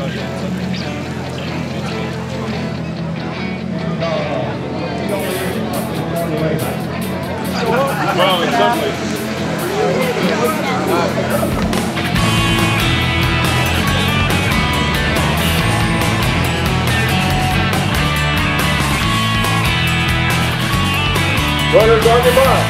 Well, in some places. Runners on your mark.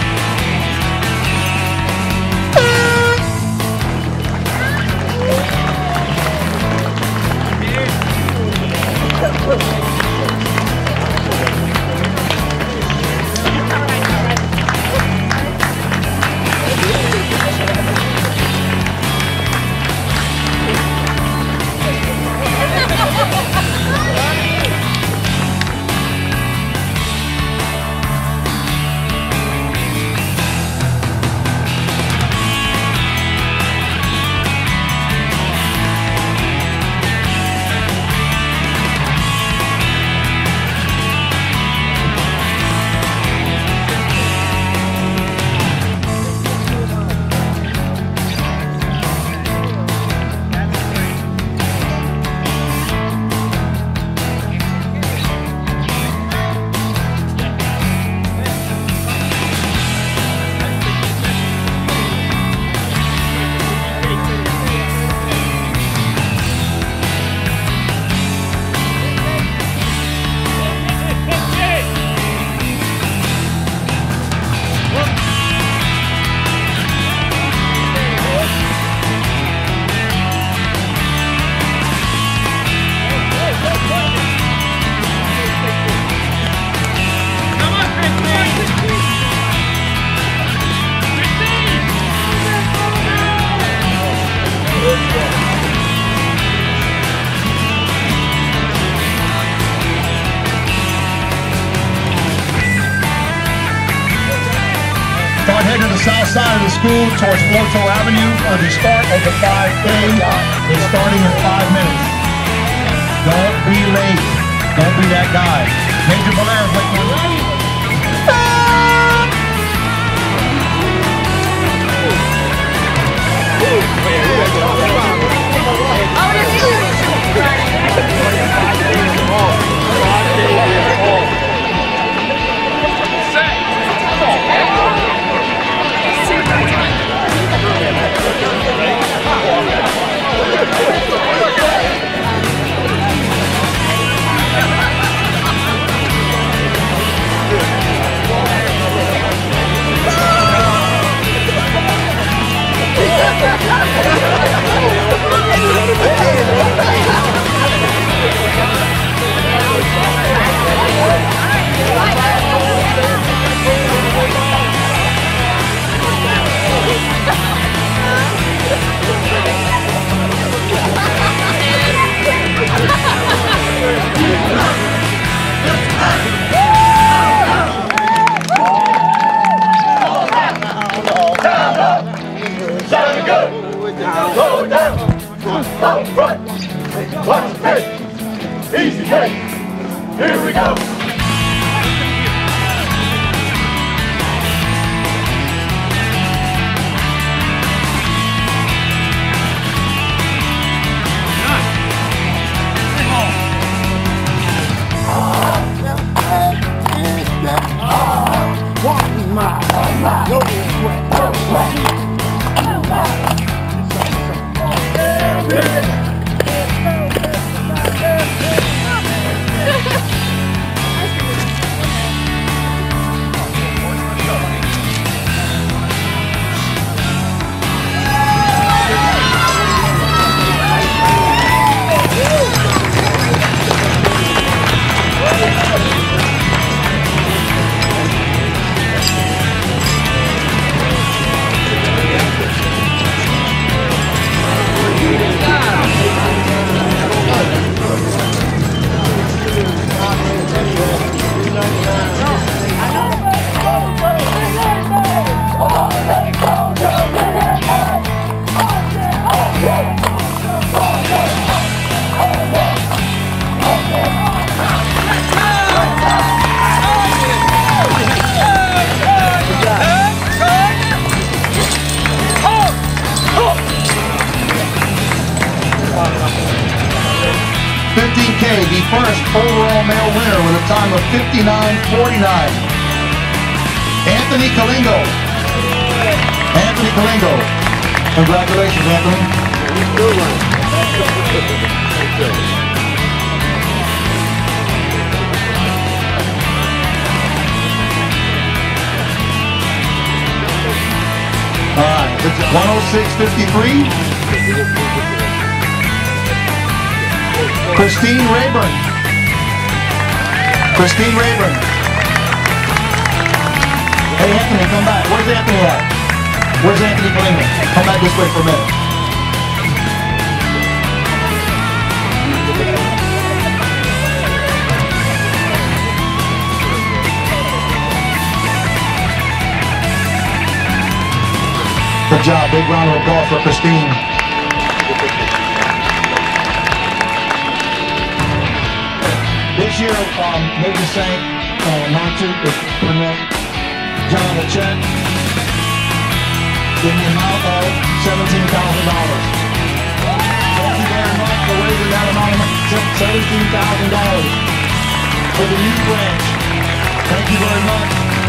Head to the south side of the school towards Floto Avenue for the start of the 5K. It's starting in 5 minutes. Don't be late. Don't be that guy. Major Valera, but you're ready. Go down, up front, watch the pace, easy pace, here we go. today the first overall male winner with a time of 59:49. Anthony Kalingo. Anthony Kalingo. Congratulations, Anthony. All right, it's 106.53. Christine Rayburn. Christine Rayburn. Hey, Anthony, come back. Where's Anthony at? Where's Anthony Kalingo? Come back this way for a minute. Good job. Big round of applause for Christine. This year, Major Saint Nancy is permit John a check in the amount of $17,000. Thank you very much for raising that amount of $17,000 for the youth branch. Thank you very much.